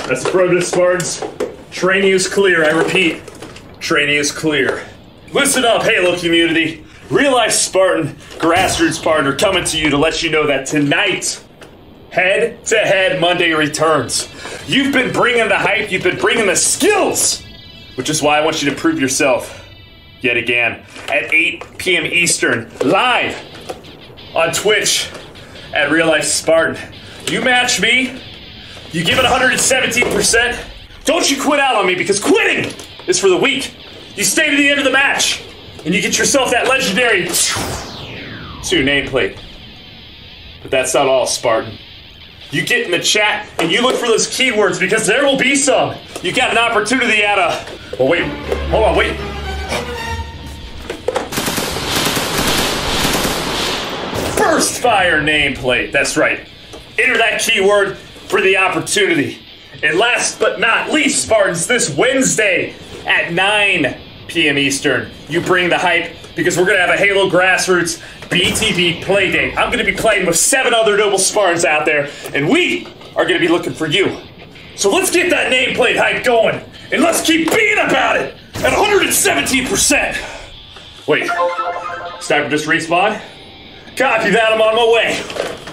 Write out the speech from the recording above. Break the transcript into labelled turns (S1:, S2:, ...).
S1: That's affirmative, Spartans. Training is clear, I repeat. Training is clear. Listen up, Halo community. Real life Spartan Grassroots partner coming to you to let you know that tonight, head-to-head Monday returns. You've been bringing the hype, you've been bringing the skills, which is why I want you to prove yourself yet again at 8 p.m. Eastern, live on Twitch at Real Life Spartan. You match me, you give it 117%. Don't you quit out on me, because quitting is for the weak. You stay to the end of the match, and you get yourself that legendary 2 nameplate. But that's not all, Spartan. You get in the chat, and you look for those keywords, because there will be some. You got an opportunity at a... Oh, wait. Hold on, wait. First fire nameplate. That's right. Enter that keyword for the opportunity. And last but not least, Spartans, this Wednesday at 9 p.m. Eastern, you bring the hype, because we're going to have a Halo Grassroots BTB Playdate. I'm going to be playing with 7 other noble Spartans out there, and we are going to be looking for you. So let's get that nameplate hype going, and let's keep being about it at 117%. Wait, sniper just respawned? Copy that, I'm on my way.